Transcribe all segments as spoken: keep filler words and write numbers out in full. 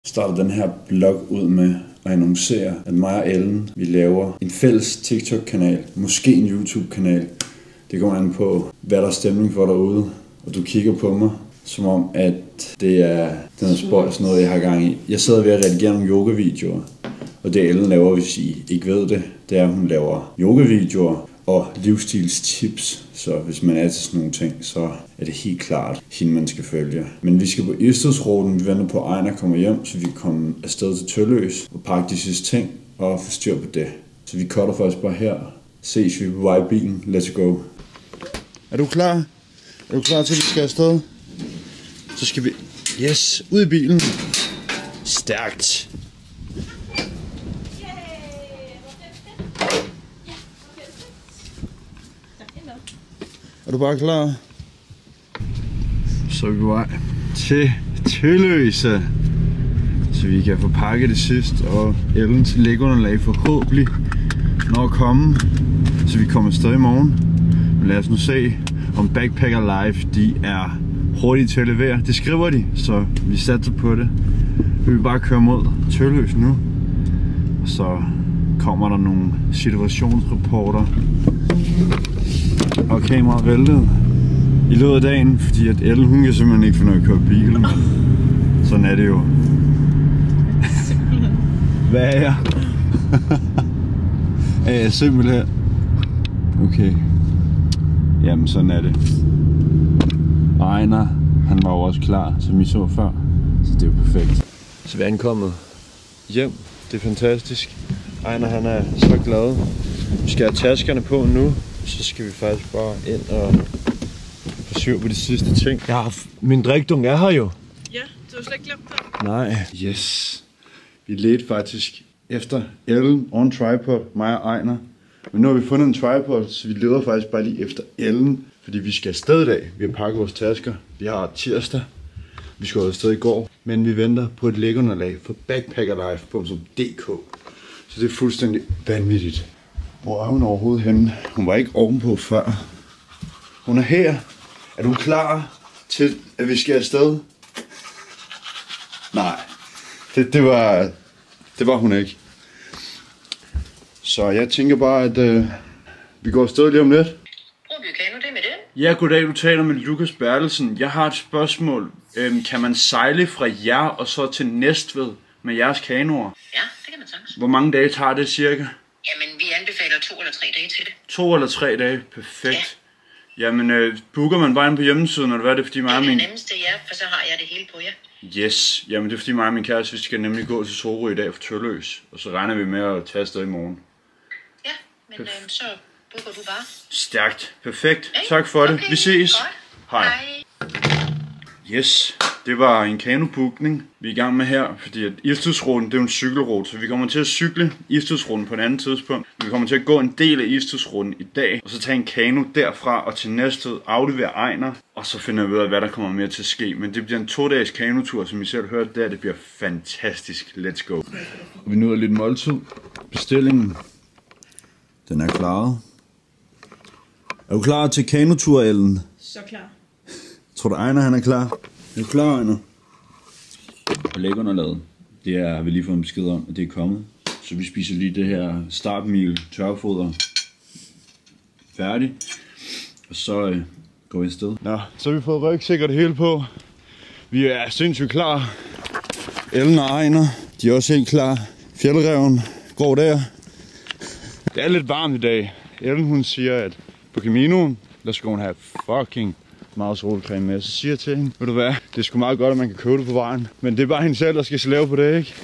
starter den her blog ud med at annoncere, at mig og Ellen, vi laver en fælles TikTok-kanal, måske en YouTube-kanal. Det går an på, hvad der er stemning for derude, og du kigger på mig, som om, at det er den spøjs noget, jeg har gang i. Jeg sidder ved at redigere nogle yoga-videoer, og det Ellen laver, hvis I ikke ved det, det er, at hun laver yoga-videoer og livsstilstips. Så hvis man er til sådan nogle ting, så er det helt klart hende, man skal følge. Men vi skal på Irstedsruten, vi venter på, at Ejner kommer hjem, så vi kan komme afsted til Tølløs og pakke de sidste ting og få styr på det. Så vi cutter faktisk bare her. Ses vi på vej i bilen. Let's go. Er du klar? Er du klar til, at vi skal afsted? Så skal vi... Yes, ud i bilen. Stærkt. Er du bare klar? Så er vi på vej til Tølløse, så vi kan få pakket det sidste, og Ellens lægunderlag forhåbentlig når at komme, så vi kommer afsted i morgen. Men lad os nu se, om Backpacker Life de er hurtige til at levere. Det skriver de, så vi satser på det. Vi vil bare køre mod Tølløse nu, og så kommer der nogle situationsreporter og kameraet væltet i løbet af dagen, fordi at Ellen, hun kan simpelthen ikke finde ud af at køre bil, men sådan er det jo. Hvad er jeg? Er jeg simpelthen? Okay. Jamen sådan er det. Ejner, han var jo også klar, som I så før, så det er jo perfekt. Så vi er ankommet hjem. Det er fantastisk. Ejner, han er så glad. Vi skal have taskerne på nu. Så skal vi faktisk bare ind og få styr på de sidste ting. Jeg har min drikdunk er her jo. Ja, du har slet ikke glemt det. Nej. Yes. Vi ledte faktisk efter Ellen on tripod, mig og Ejner. Men nu har vi fundet en tripod, så vi leder faktisk bare lige efter Ellen. Fordi vi skal afsted i dag. Vi har pakket vores tasker. Vi har tirsdag. Vi skal afsted i går. Men vi venter på et lægunderlag for backpackerlife punktum d k. Så det er fuldstændig vanvittigt. Hvor er hun overhovedet henne? Hun var ikke ovenpå før. Hun er her. Er du klar til, at vi skal afsted? Nej. Det, det, var, det var hun ikke. Så jeg tænker bare, at øh, vi går afsted lige om lidt. Broby Kano, det med det? Ja, goddag. Du taler med Lukas Bertelsen. Jeg har et spørgsmål. Øhm, kan man sejle fra jer og så til Næstved med jeres kanoer? Ja, det kan man sagtens. Hvor mange dage tager det cirka? Jamen, vi anbefaler to eller tre dage til det. To eller tre dage, perfekt. Ja. Jamen, øh, booker man bare ind på hjemmesiden, eller hvad er det, fordi mig og min... Det er det nemmeste, ja, for så har jeg det hele på jer. Yes, jamen det er fordi mig og min kæreste, vi skal nemlig gå til Sorø i dag for Tølløs, og så regner vi med at tage afsted i morgen. Ja, men øh, så booker du bare. Stærkt, perfekt. Okay. Tak for det. Okay. Vi ses. Godt. Hej. Hej. Yes, det var en kanobookning, vi er i gang med her, fordi at Irstedsruten, det er jo en cykelrute, så vi kommer til at cykle Irstedsruten på et andet tidspunkt. Vi kommer til at gå en del af Irstedsruten i dag, og så tage en kano derfra og til Næstved, aflevere Ejner, og så finder vi ud af, hvad der kommer mere til at ske. Men det bliver en to-dages kanotur, som I selv hørte der, det bliver fantastisk. Let's go. Og vi nyder lidt måltid. Bestillingen, den er klaret. Er du klar til kanotur, Ellen? Så klar. Tror du, Ejner han er klar? Er du klar, Ejner? Og lægunderlaget, det er, har vi lige fået en besked om, at det er kommet. Så vi spiser lige det her startmeal tørfoder færdig. Og så øh, går vi afsted. Nå, så har vi fået rygsæk og det hele på. Vi er sindssygt klar. Ellen og Ejner, de er også helt klar. Fjeldreven går der. Det er lidt varmt i dag. Ellen hun siger, at på Caminoen, der skal hun have fucking meget solcreme med. Så siger jeg til hende, ved du hvad, det er sgu meget godt, at man kan købe det på vejen. Men det er bare hende selv, der skal slave på det, ikke?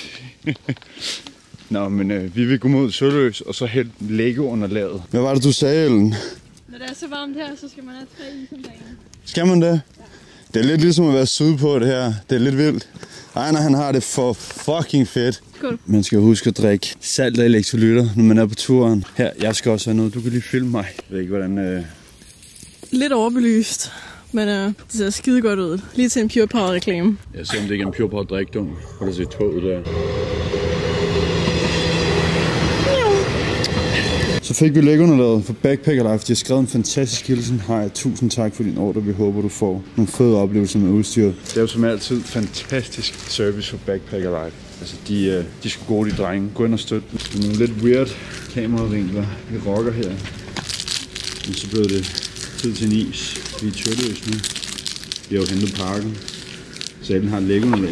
Nå, men øh, vi vil gå mod Tølløs, og så helt lægge under laget. Hvad var det, du sagde, Ellen? Når det er så varmt her, så skal man have tre is om dagen. Skal man det? Ja. Det er lidt ligesom at være sydpå det her. Det er lidt vildt. Ejner, han har det for fucking fedt. Skål. Man skal huske at drikke salt og elektrolytter, når man er på turen. Her, jeg skal også have noget. Du kan lige filme mig. Jeg ved ikke, hvordan... Øh... Lidt overbelyst, men øh, det ser skide godt ud. Lige til en Pure Power reklame. Jeg ser, om det ikke er en Pure Power drikdunk. Hvor der ser toget der. Så fik vi lægunderlaget for Backpacker Life. De har skrevet en fantastisk hilsen. Hej, tusind tak for din ordre. Vi håber, du får nogle fede oplevelser med udstyret. Det er jo som altid fantastisk service for Backpacker Life. Altså, de, de skulle gode, de drenge. Gå ind og støtte dem. Det er nogle lidt weird kameravinkler. Vi rocker her. Men så blev det tid til en is. Vi er tørløs nu. Vi har jo hentet parken. Så den har et lægunderlag.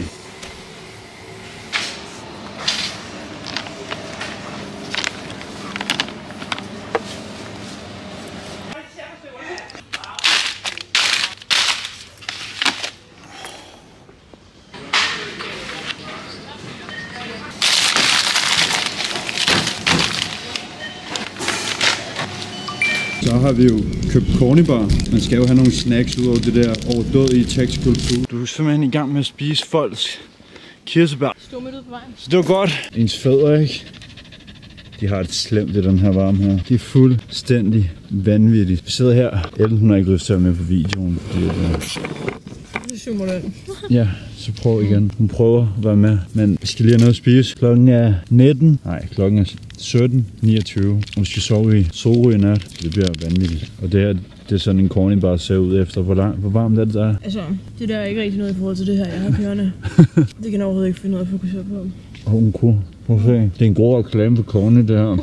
Så har vi jo købt cornibar. Man skal jo have nogle snacks ud over det der overdådige tactical food. Du er simpelthen i gang med at spise folks kirsebær. Stod midt ude på vejen. Så det var godt. Ens fødder, ikke? De har det slemt i den her varme her. De er fuldstændig vanvittige. Vi sidder her. Ellen, hun har ikke lyst til at være med på videoen. Fordi, uh... Så zoomer den. Ja, så prøv igen. Hun prøver at være med. Men vi skal lige have noget at spise. Klokken er nitten. Nej, klokken er sytten niogtyve. Og vi skal sove i Sorø i nat. Det bliver vanvittigt. Og det her, det er sådan en cornibar ser ud efter. Hvor, lang, hvor varmt er det der? Altså, det der er ikke rigtig noget i forhold til det her, jeg har kørende. Det kan jeg overhovedet ikke finde noget at fokusere på. Åh, oh, cool. Prøv at se. Det er en god reklame på corny, det her.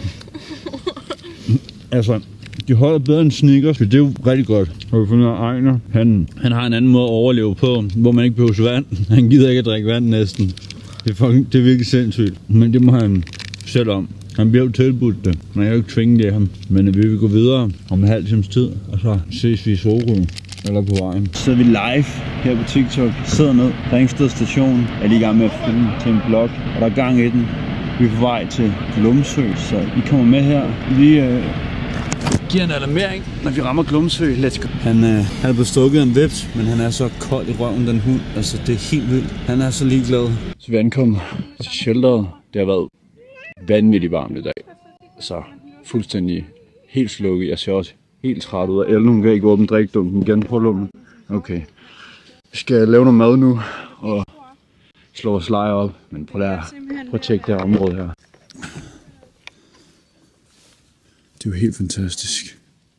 Altså, de holder bedre end Snickers. Det er jo rigtig godt. Og vi finder Ejner. Han, han har en anden måde at overleve på, hvor man ikke behøver vand. Han gider ikke at drikke vand næsten. Det er, fucking, det er virkelig sindssygt. Men det må han selv om. Han bliver jo tilbudt det. Man kan jo ikke tvinge det af ham. Men vi vil gå videre om en halv times tid. Og så ses vi i Sorø. Eller på vejen. Så er vi live her på TikTok. Sidder ned. Ringsted station. Er lige i gang med at filme til en vlog. Og der er gang i den. Vi er på vej til Glumsø. Så I kommer med her. Vi øh, giver en alarmering, når vi rammer Glumsø. Let's go. Han, øh, han er blevet stukket af en veps, men han er så kold i røven, den hund. Altså, det er helt vildt. Han er så ligeglad. Så vi ankommer til shelteret. Det har været vanvittigt varmt i dag. Så fuldstændig helt slukket. Jeg ser også helt træt ud af Ellen. Hun kan ikke åbne drikdunken igen. Prøv at lukke. Okay. Vi skal lave noget mad nu og slå vores lejr op. Men prøv at, prøv at tjekke det her område her. Det er jo helt fantastisk.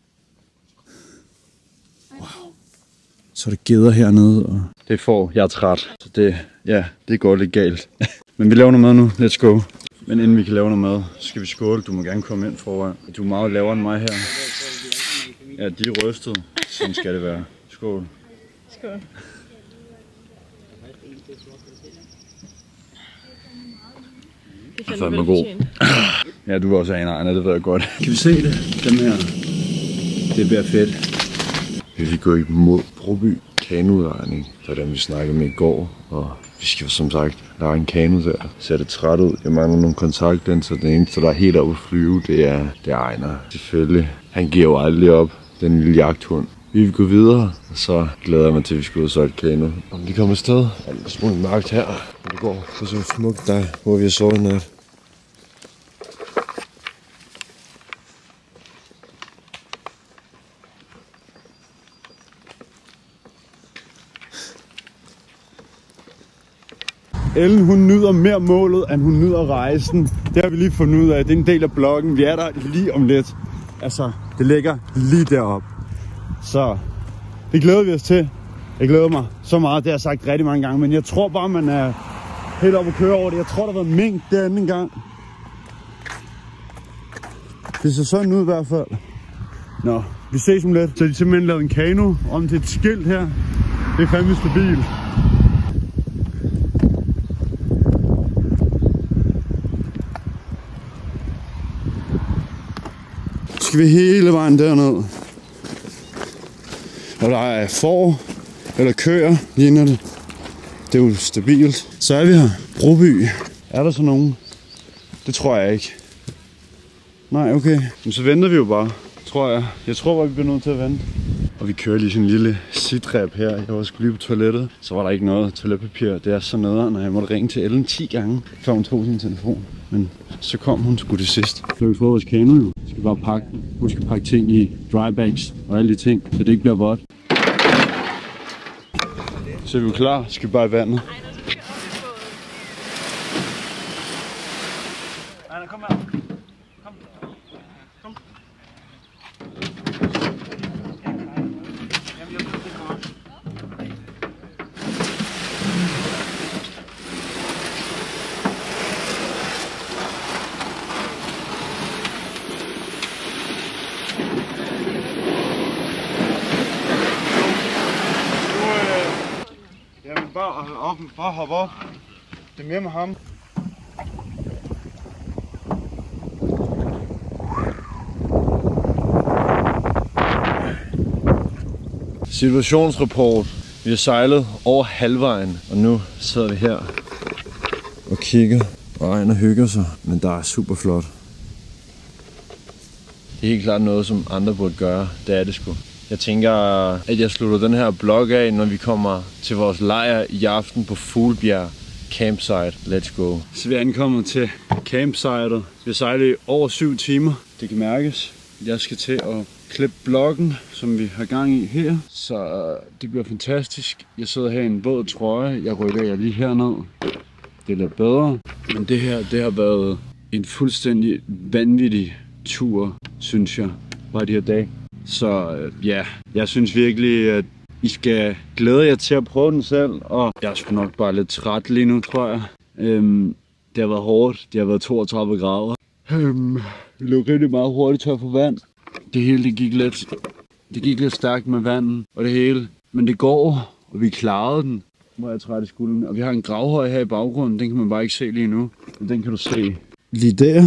Wow. Så er der geder hernede. Og det får jeg er træt. Så det, ja, det går lidt galt. Men vi laver noget mad nu. Let's go. Men inden vi kan lave noget mad, så skal vi skåle. Du må gerne komme ind foran. Du er meget lavere end mig her. Ja, de er rystet. Sådan skal det være. Skål. Skål. Det er fandme god. Ja, du var også en Ejner, det ved jeg godt. Kan vi se det? Dem her. Det bliver fedt. Vi vil gå imod Broby kanuudlejning. Det var den, vi snakkede med i går. Og vi skal som sagt lege en kanu der. Ser det træt ud. Jeg mangler nogle kontaktlinser. Den eneste, der er helt oppe at flyve, det er, det er Ejner. Selvfølgelig. Han giver jo aldrig op. Den lille jagthund. Vi vil gå videre, og så glæder jeg mig til, at vi skal ud og så et kano. Om vi kommer afsted, er det smule mørkt her. Men det går for så smukt der, hvor vi har sovet i nat. Ellen, hun nyder mere målet, end hun nyder rejsen. Det har vi lige fundet ud af. Det er en del af bloggen. Vi er der lige om lidt. Altså, det ligger lige deroppe. Så det glæder vi os til. Jeg glæder mig så meget, det har jeg sagt rigtig mange gange. Men jeg tror bare, man er helt oppe at køre over det. Jeg tror, der har været mink denne gang. Det ser sådan ud i hvert fald. Nå, vi ses om lidt. Så har de simpelthen lavet en kano om til et skilt her. Det er fandme stabilt. Skal vi hele vejen derned. Og der er får eller køer, ligner det. Det er jo stabilt. Så er vi her. Broby. Er der så nogen? Det tror jeg ikke. Nej, okay. Men så venter vi jo bare, tror jeg. Jeg tror bare, vi bliver nødt til at vente. Og vi kører lige sådan en lille sit-rap her. Jeg var sgu lige på toilettet. Så var der ikke noget toiletpapir. Det er så nederen, og jeg måtte ringe til Ellen ti gange, før hun tog sin telefon. Men så kom hun sgu det sidst. Så har vi fået vores kano jo. Vi skal bare pakke. Husk at pakke ting i dry bags og alle de ting, så det ikke bliver vådt. Så er vi jo klar. Skal vi bare i vandet. Ejner, kom her. Kom. Kom. op, bare hop op. Det er mere med ham. Situationsrapport. Vi har sejlet over halvvejen, og nu sidder vi her og kigger, og Ejner hygger sig, men der er super flot. Det er helt klart noget, som andre burde gøre. Det er det sgu. Jeg tænker, at jeg slutter den her blog af, når vi kommer til vores lejr i aften på Fuglebjerg Campsite. Let's go. Så vi er ankommet til campsitet. Vi har sejlet i over syv timer. Det kan mærkes. Jeg skal til at klippe bloggen, som vi har gang i her. Så det bliver fantastisk. Jeg sidder her i en våd trøje. Jeg rykker jer lige herned. Det er lidt bedre. Men det her, det har været en fuldstændig vanvittig tur, synes jeg, bare de her dage. Så ja, jeg synes virkelig, at I skal glæde jer til at prøve den selv. Og jeg er sgu nok bare lidt træt lige nu, tror jeg. Øhm, det har været hårdt. Det har været toogtredive grader. Øhm, vi løb rigtig meget hurtigt tør for vand. Det hele det gik lidt, det gik lidt stærkt med vandet og det hele. Men det går, og vi klarede den. Hvor jeg er træt i skulderen. Og vi har en gravhøj her i baggrunden. Den kan man bare ikke se lige nu. Men den kan du se lige der.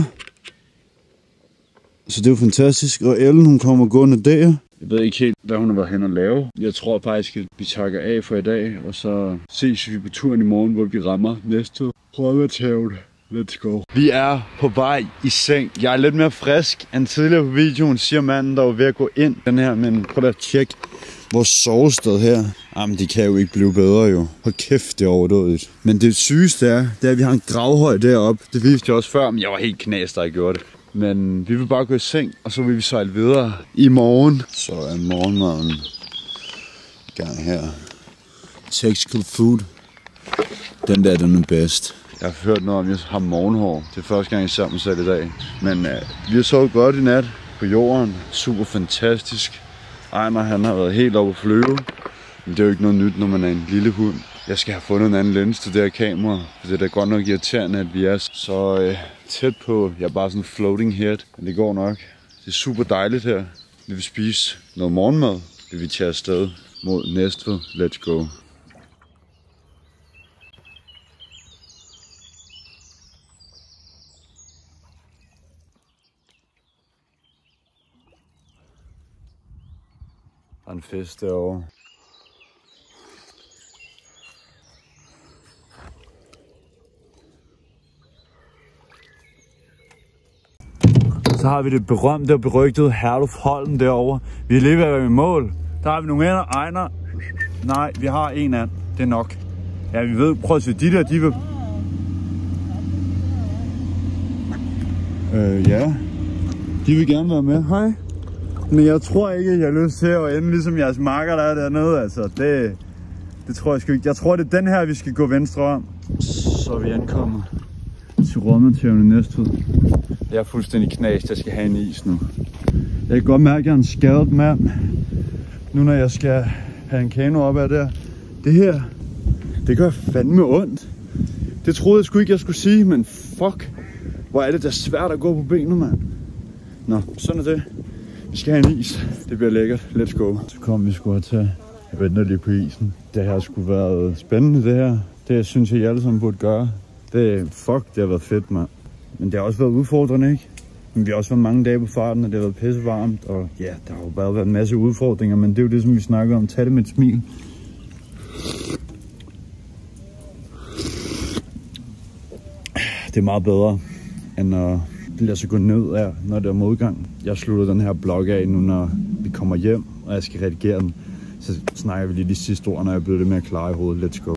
Så det er jo fantastisk. Og Ellen, hun kommer gående der. Jeg ved ikke helt, hvad hun har været hen og lave. Jeg tror faktisk, at vi takker af for i dag. Og så ses vi på turen i morgen, hvor vi rammer næste Rødværthavet. Let's go. Vi er på vej i seng. Jeg er lidt mere frisk end tidligere på videoen, siger manden, der var ved at gå ind. Den her, men prøv da at tjekke vores sovested her. Jamen, det kan jo ikke blive bedre jo. Hold kæft, det er overdådigt. Men det sygeste er, det er, at vi har en gravhøj deroppe. Det viste jeg også før, men jeg var helt knas, da jeg gjorde det. Men vi vil bare gå i seng, og så vil vi sejle videre i morgen. Så er morgenmaden i gang her. Tactical food. Den der, den er bedst. Jeg har hørt noget om, at jeg har morgenhår. Det er første gang, jeg ser mig selv i dag. Men uh, vi har sovet godt i nat på jorden. Super fantastisk. Ejner, han har været helt oppe at flyve. Men det er jo ikke noget nyt, når man er en lille hund. Jeg skal have fundet en anden lens til det her kamera. For det er da godt nok irriterende, at vi er så øh, tæt på. Jeg er bare sådan en floating head. Men det går nok. Det er super dejligt her. Vi vil spise noget morgenmad. Vi vil tage afsted mod Næstved. Let's go. Der er en fest derovre. Så har vi det berømte og berygtede Herluf Holm derovre. Vi er lige ved at være i mål. Der har vi nogle ender. Ejner. Nej, vi har en and. Det er nok. Ja, vi ved. Prøv at se, de der, de vil... Øh, ja. De vil gerne være med. Hej. Men jeg tror ikke, at jeg har lyst til at ende ligesom jeres marker, der er dernede. Altså, det, det tror jeg sgu ikke. Jeg tror, det er den her, vi skal gå venstre om. Så er vi ankommet til Rødværthavet i Næstved. Jeg er fuldstændig knast. Jeg skal have en is nu. Jeg kan godt mærke, at jeg er en skadet mand. Nu når jeg skal have en kano op ad der. Det her, det gør fandme ondt. Det troede jeg sgu ikke, jeg skulle sige, men fuck. Hvor er det da svært at gå på benene, mand. Nå, sådan er det. Vi skal have en is. Det bliver lækkert. Let's go. Så kom vi sgu at tage. Jeg venter lige på isen. Det her skulle været spændende, det her. Det synes jeg, I alle sammen burde gøre. Det, fuck, det har været fedt, mand. Men det har også været udfordrende, ikke? Men vi har også været mange dage på farten, og det har været pisse varmt. Og ja, der har jo bare været en masse udfordringer, men det er jo det, som vi snakker om. Tag det med et smil. Det er meget bedre, end at lade sig gå ned af, når det er modgang. Jeg slutter den her blog af nu, når vi kommer hjem, og jeg skal redigere den. Så snakker vi lige de sidste ord, når jeg bliver det mere klar i hovedet. Let's go.